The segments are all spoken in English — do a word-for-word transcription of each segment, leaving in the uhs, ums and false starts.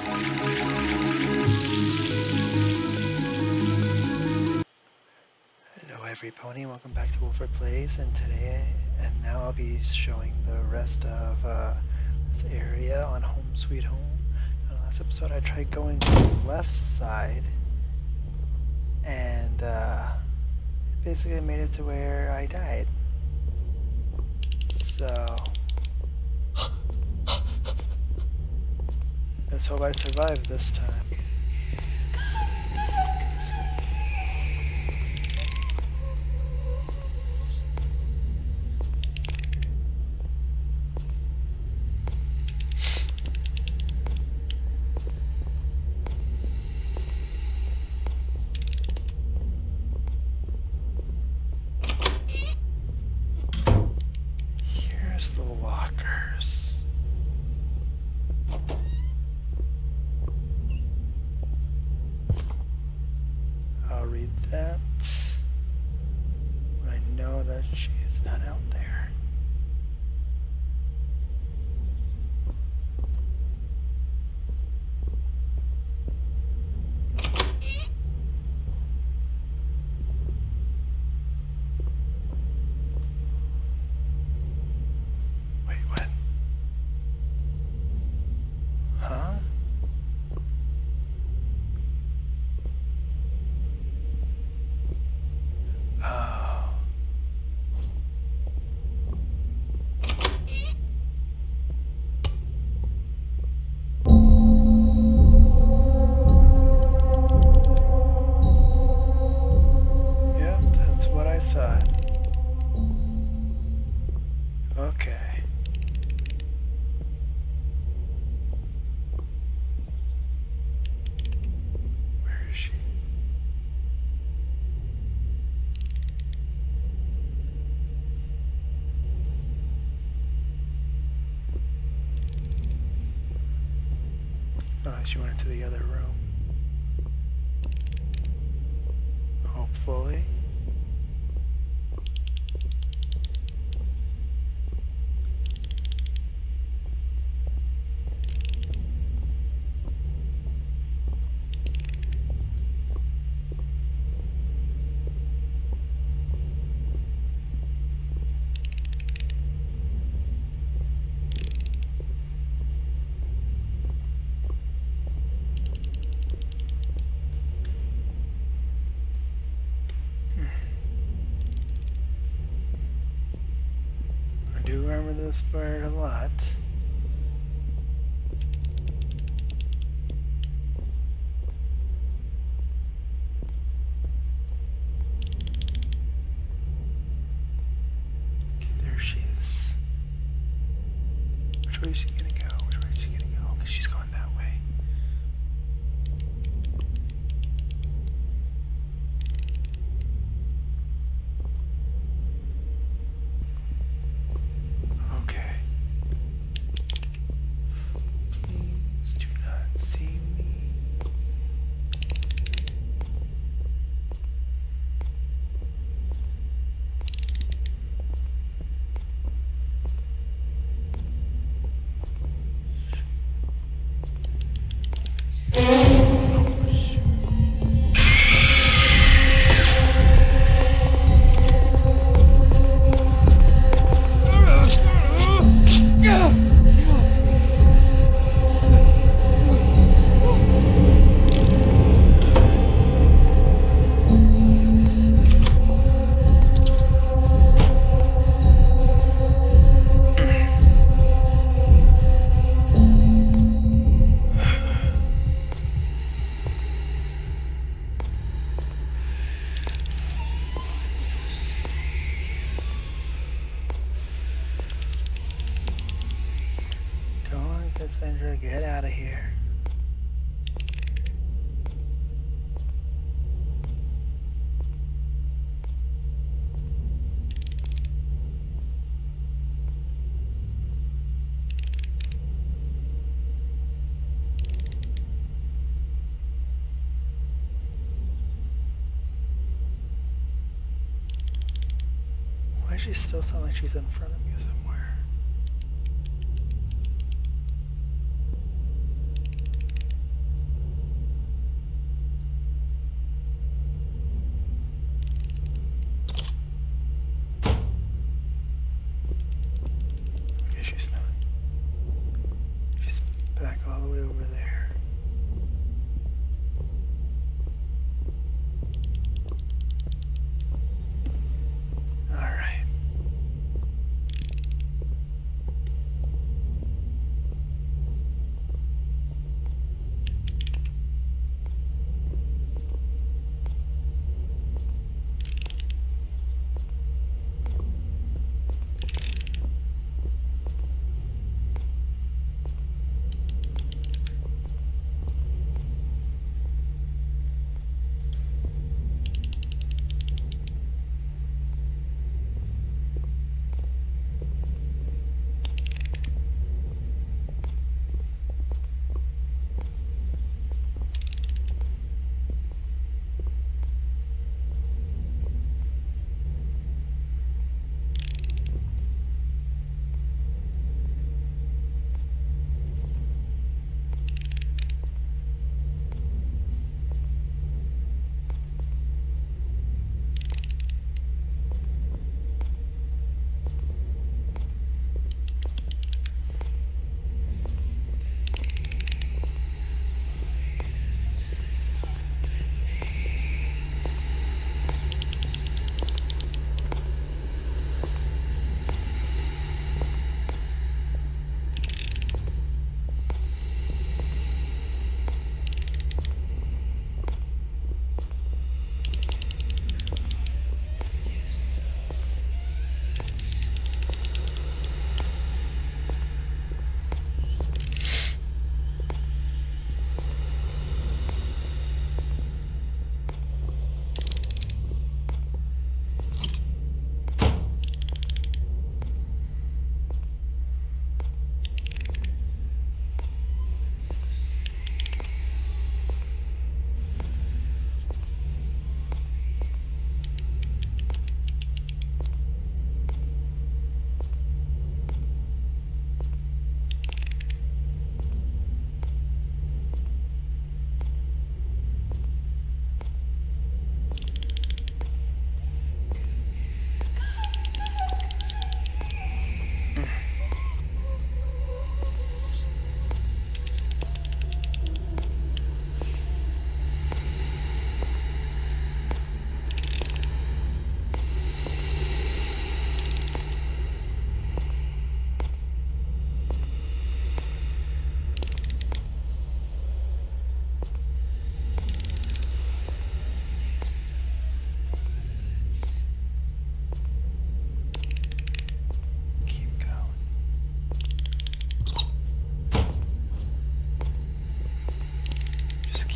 Hello everybody, welcome back to Wolford Plays, and today, and now I'll be showing the rest of uh, this area on Home Sweet Home. In the last episode I tried going to the left side, and uh, it basically made it to where I died. So, let's hope I survive this time. The lockers. I'll read that. I know that she is not out there. Okay. Where is she? Oh, she went into the other room. Hopefully. I do remember this part a lot. Okay, there she is. Which way is she gonna go? Which way is she gonna go? Because she's going that way. Okay. Please do not see me. Cassandra, get out of here. Why does she still sound like she's in front of me somewhere?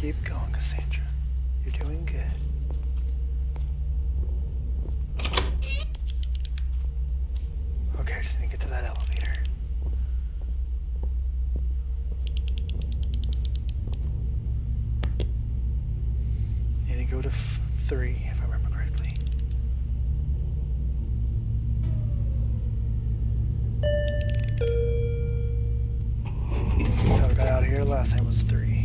Keep going, Cassandra. You're doing good. Okay, I just need to get to that elevator. Need to go to f three, if I remember correctly. That's how I got out of here. Last time was three.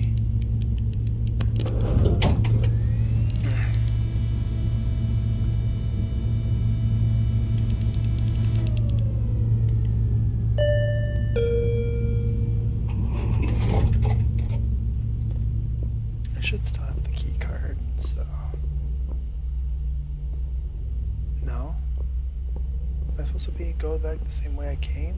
I should still have the key card, so. No? Am I supposed to be go back the same way I came?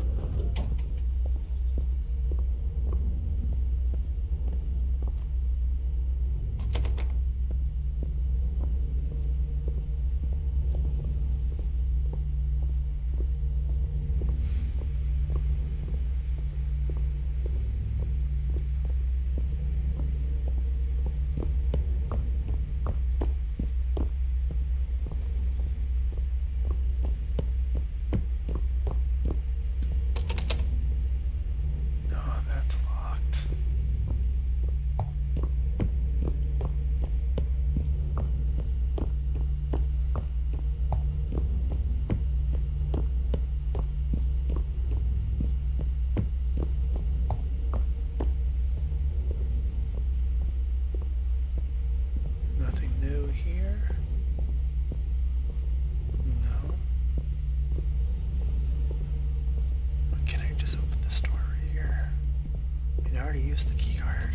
Use the key card.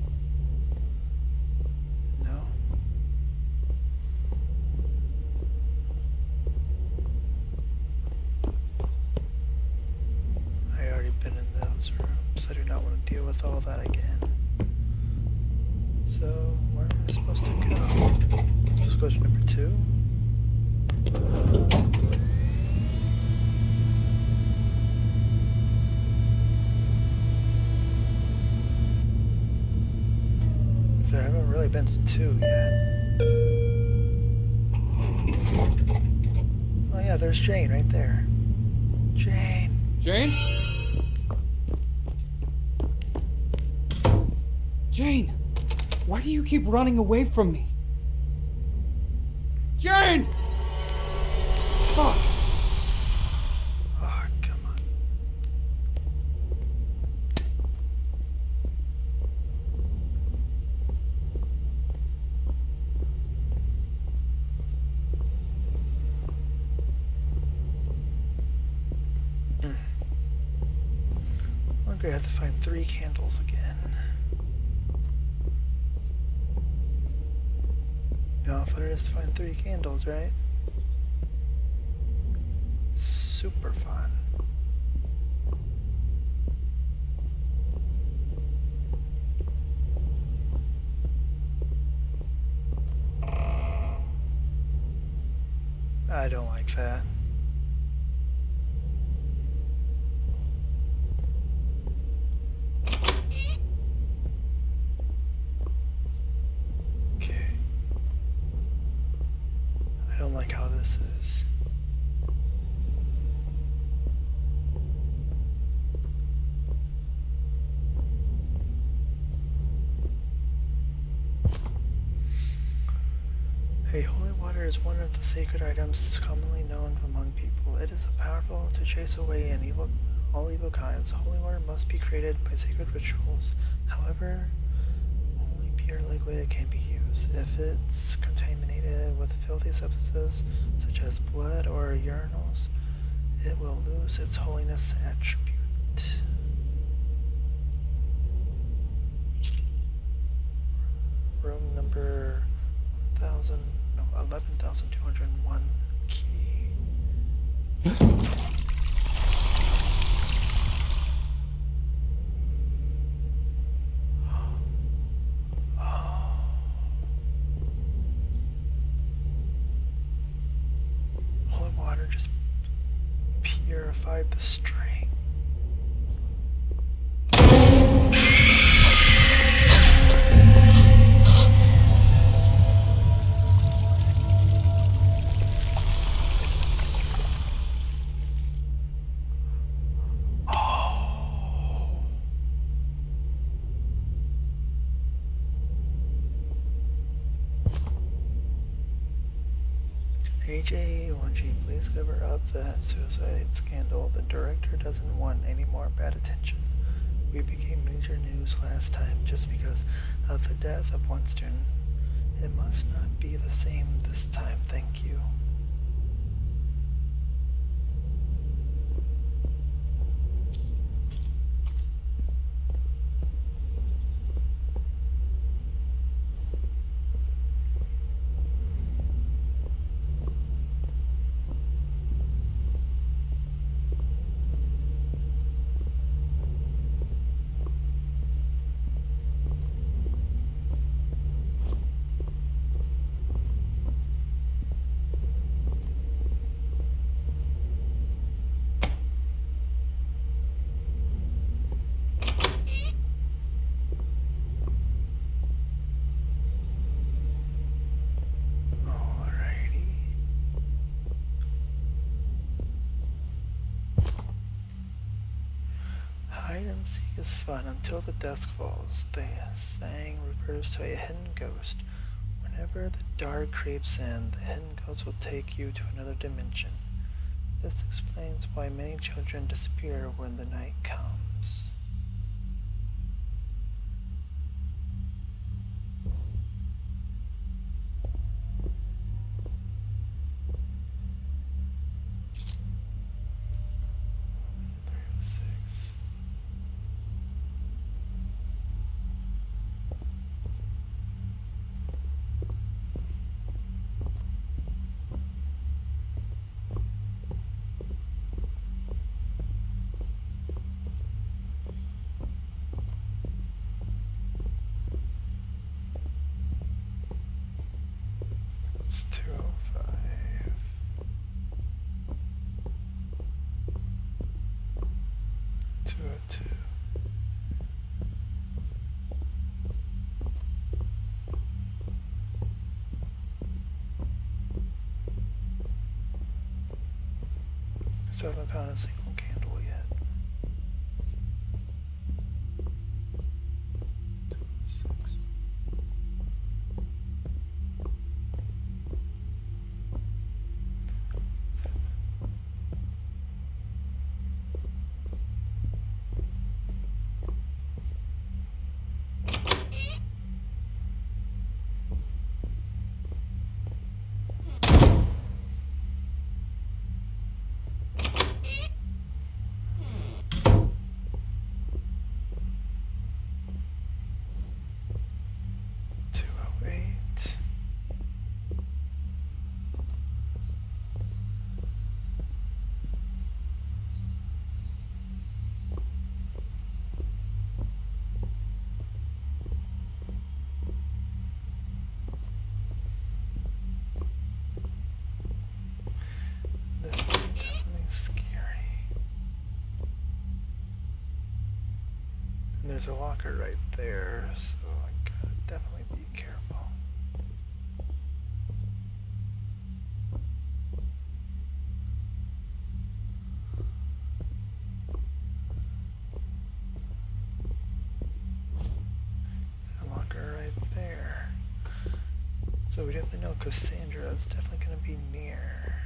No. I already been in those rooms. I do not want to deal with all that again. So where am I supposed to go? I'm supposed to go to number two? I haven't really been to two yet. Oh yeah, there's Jane right there. Jane. Jane? Jane! Why do you keep running away from me? Jane! Fuck! Oh, come on. I have to find three candles again. You know how fun it is to find three candles, right? Super fun. I don't like that. Like how this is. Hey, holy water is one of the sacred items commonly known among people. It is powerful to chase away an evil, all evil kinds. Holy water must be created by sacred rituals. However, only pure liquid can be used. If it's contaminated with filthy substances such as blood or urinals, it will lose its holiness attribute. Room number one thousand, no, eleven thousand two hundred one key. Just purified the string. A J one G, please cover up that suicide scandal. The director doesn't want any more bad attention. We became major news last time just because of the death of one student. It must not be the same this time, thank you. Hide and seek is fun until the dusk falls. The saying refers to a hidden ghost. Whenever the dark creeps in, the hidden ghost will take you to another dimension. This explains why many children disappear when the night comes. It's two oh five. two oh two. Still haven't found a single candle yet. There's a locker right there, so I gotta definitely be careful. A locker right there. So we definitely know Cassandra is definitely gonna be near.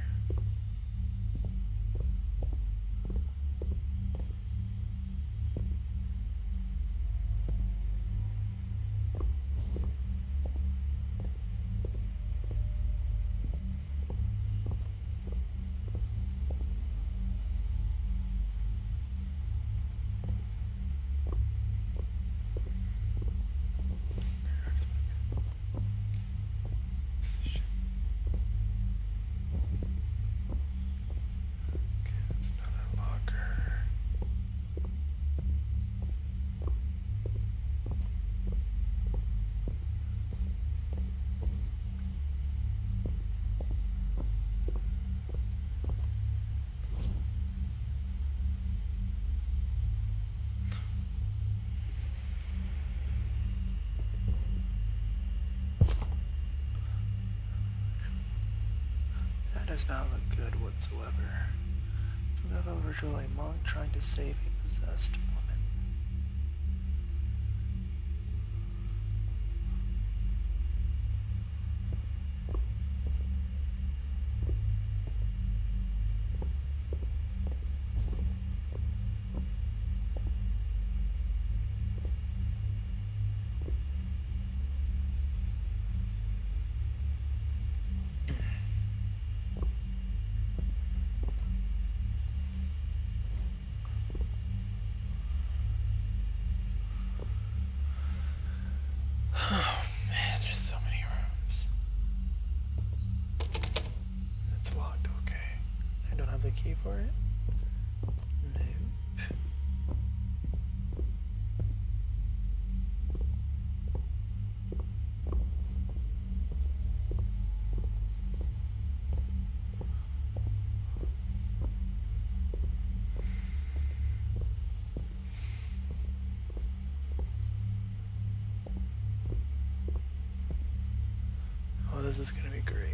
Does not look good whatsoever. From a virtual a monk trying to save a possessed woman. for it? Nope. Oh, this is gonna be great.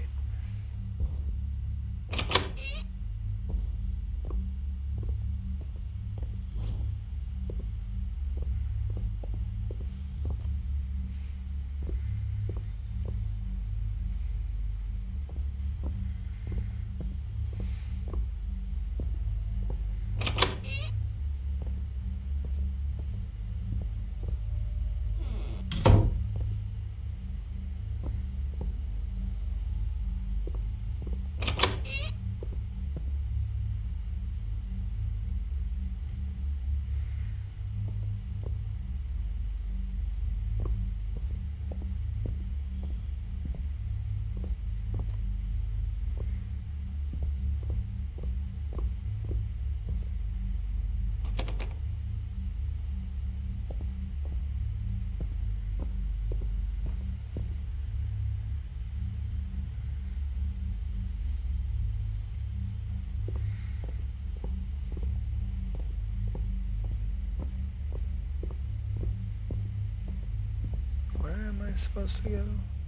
Supposed to go?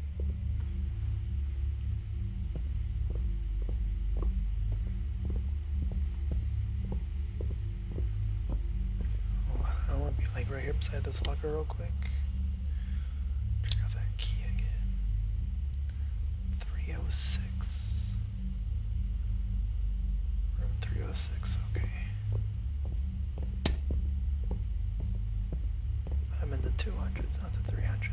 Oh, I want to be like right here beside this locker real quick. Check out that key again. three oh six. Room three oh six, okay. But I'm in the two hundreds, not the three hundreds.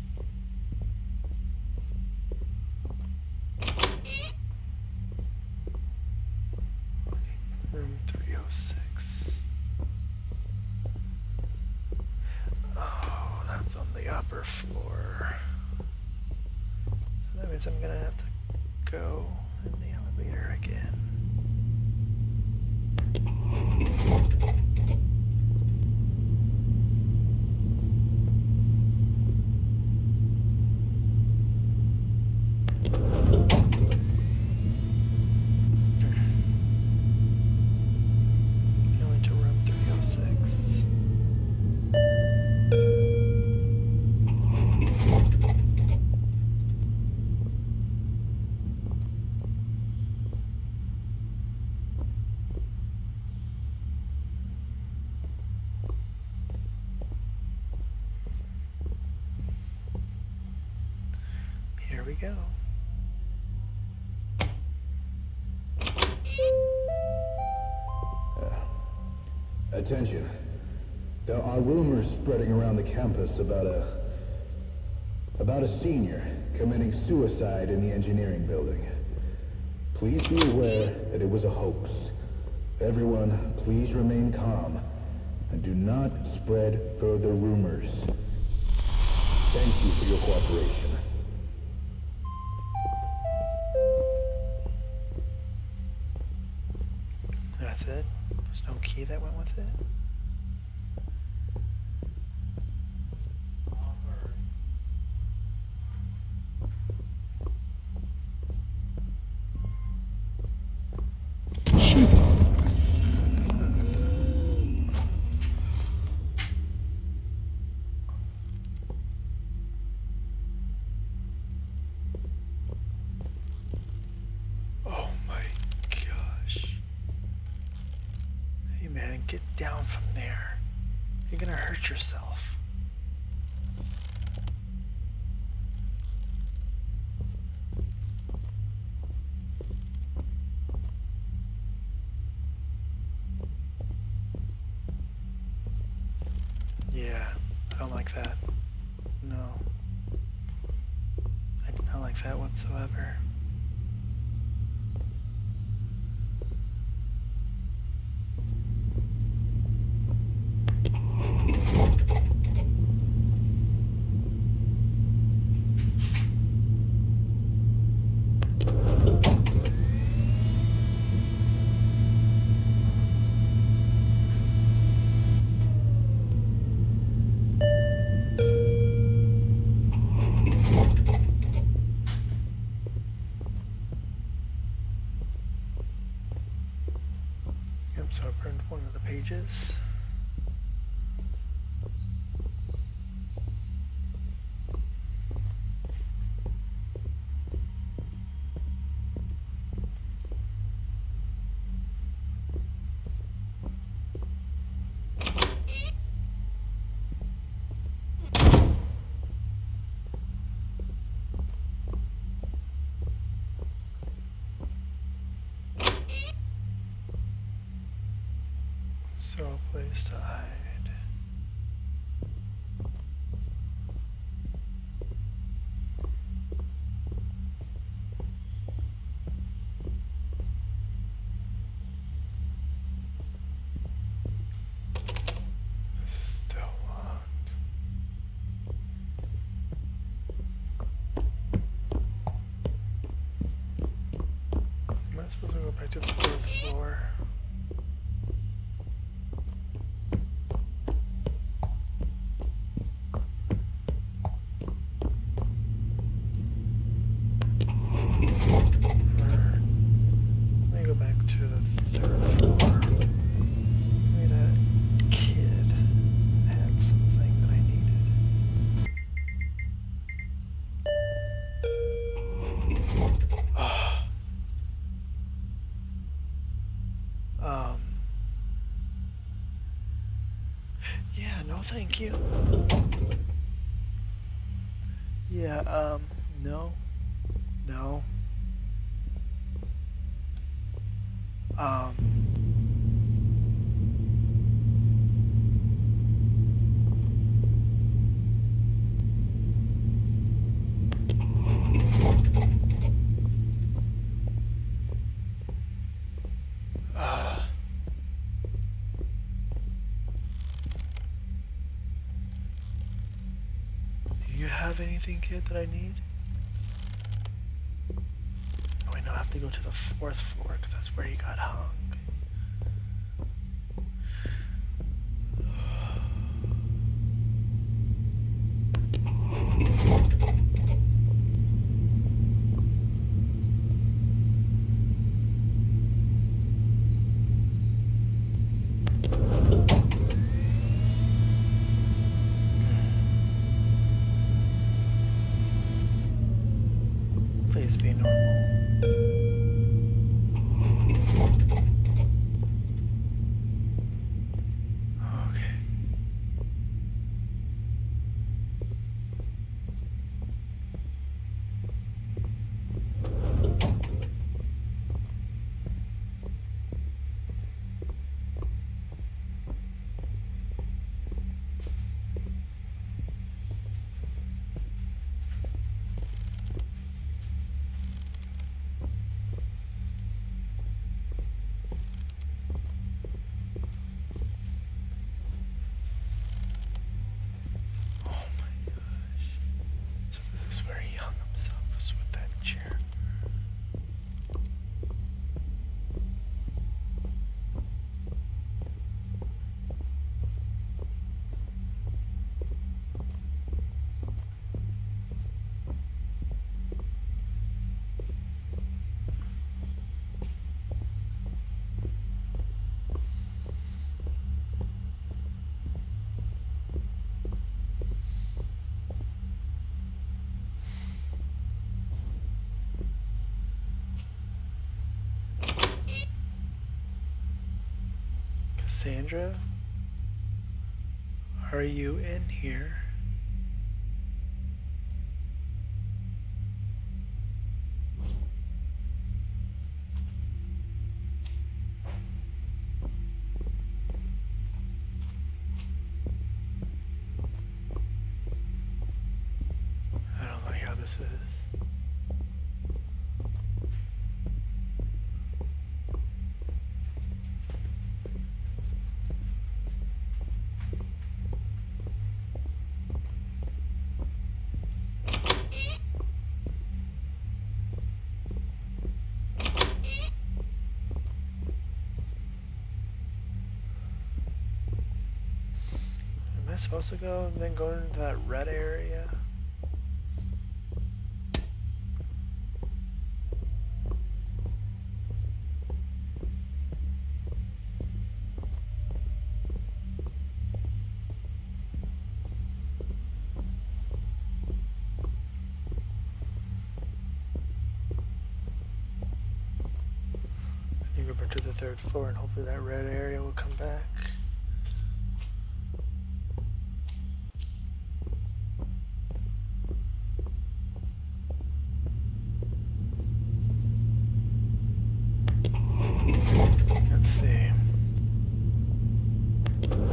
Room three oh six. Oh, that's on the upper floor. So that means I'm gonna have to go in the elevator again. Here we go. Uh, attention. There are rumors spreading around the campus about a... about a senior committing suicide in the engineering building. Please be aware that it was a hoax. Everyone, please remain calm and do not spread further rumors. Thank you for your cooperation. That's it? There's no key that went with it? Shit! Oh my gosh. Hey man, get down from there. You're gonna hurt yourself. Yeah, I don't like that. No. I do not like that whatsoever. place to hide. This is still locked. Am I supposed to go back to the fourth floor? Thank you. Yeah, um, no. No. Um. Uh. Do you have anything, kid, that I need? Oh, wait, no, I have to go to the fourth floor because that's where he got hung. Please be normal. Okay. Cassandra, are you in here? I don't like how this is. Am I supposed to go and then go into that red area? You go back to the third floor and hopefully that red area will come back. Let's see.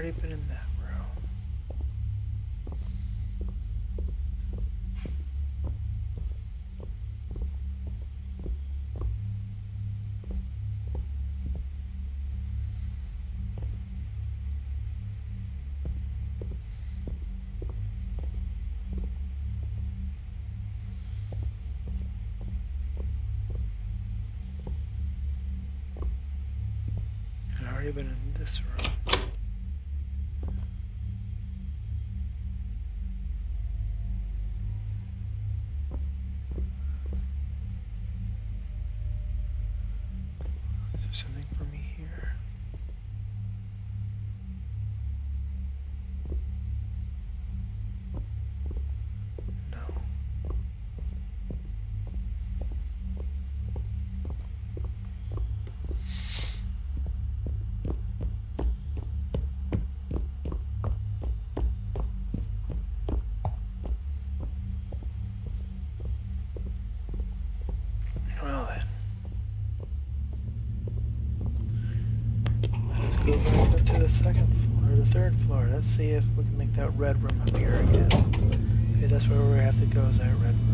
already been in that room. I've already been in this room. Is there something for me here? No. Well then. Let's go back up to the second floor, or the third floor. Let's see if we can make that red room appear again. Okay, that's where we have to go, is that red room.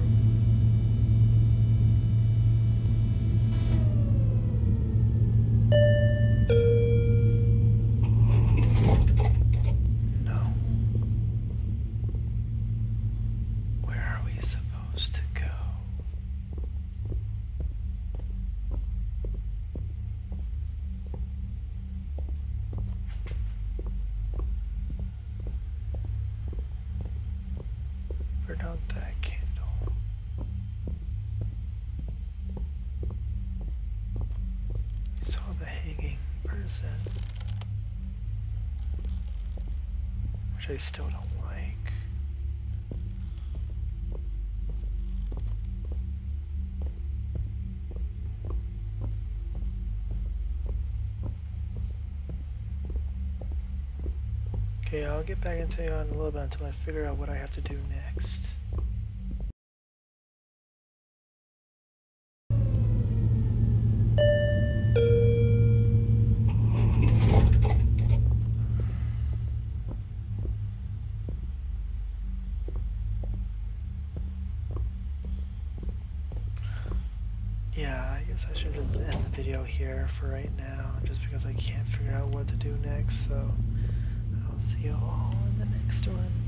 No. Where are we supposed to go? Burn out that candle. We saw the hanging person, which I still don't like. Okay, I'll get back into you in a little bit until I figure out what I have to do next. Yeah, I guess I should just end the video here for right now, just because I can't figure out what to do next, so I'll see you all in the next one.